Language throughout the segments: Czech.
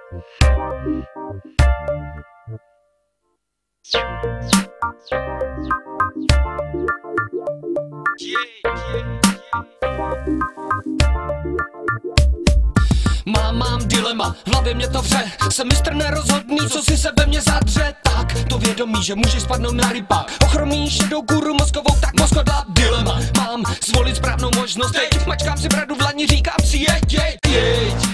Mám dilema, v hlavě mě to vře. Jsem mistr nerozhodný, co si sebe mě zadře. Tak to vědomí, že můžeš spadnout na rybák. Ochromí šedou kůru mozkovou, tak mozkodla dilema. Mám zvolit správnou možnost, teď mačkám si bradu v lani, říkám si jeď, jeď, jeď.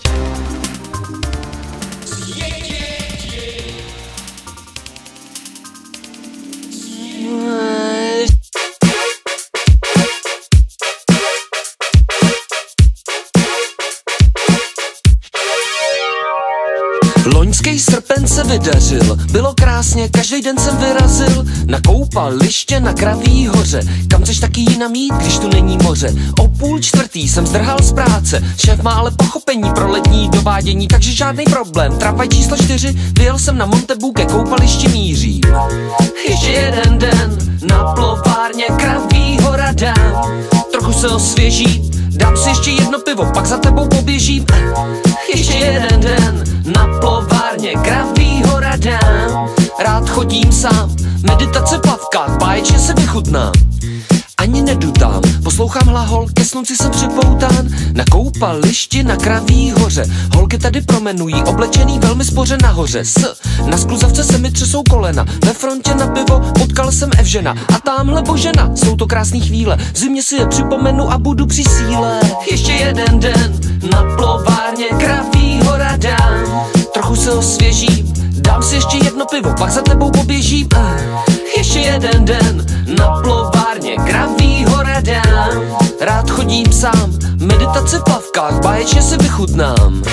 Loňský srpen se vydařil, bylo krásně, každý den jsem vyrazil na koupaliště na Kraví hoře. Kam chceš taky jinam jít, když tu není moře? O 3:30 jsem zdrhal z práce, šéf má ale pochopení pro letní dovádění, takže žádný problém. Tramvaj číslo 4, vyjel jsem na Montebu, ke koupališti míří. Ještě jeden den na plovárně Kraví hora dám, trochu se osvěží, dám si ještě jedno pivo, pak za tebou poběžím. Ještě jeden den na plovárně Kraví hora dám, rád chodím sám, meditace v plavkách, báječně se vychutnám. Ani nedutám, poslouchám hlahol, ke slunci jsem připoután. Na koupališti na Kraví hoře, holky tady promenují, oblečený velmi spoře nahoře. Na skluzavce se mi třesou kolena, ve frontě na pivo potkal jsem Evžena. A támhle Božena, jsou to krásný chvíle, v zimě si je připomenu a budu při síle. Ještě jeden den na plovárně Kraví hora dám, trochu se osvěžím, dám si ještě jedno pivo, pak za tebou poběžím. Ještě jeden den na plovárně Kraví hora dám, rád chodím sám, meditace v plavkách, báječně se vychutnám.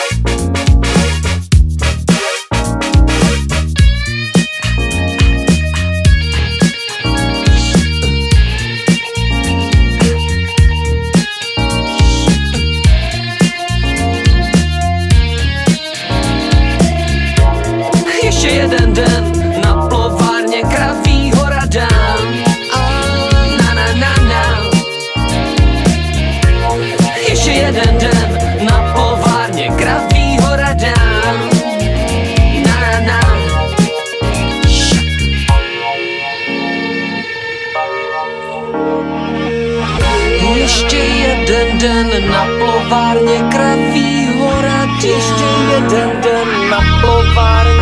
Ještě jeden den na plovárně Kraví hora dám. Na na na na. Ještě jeden den na plovárně Kraví hora dám. Na na na. Ještě jeden den na plovárně Kraví hora dám. Ještě jeden den na plovárně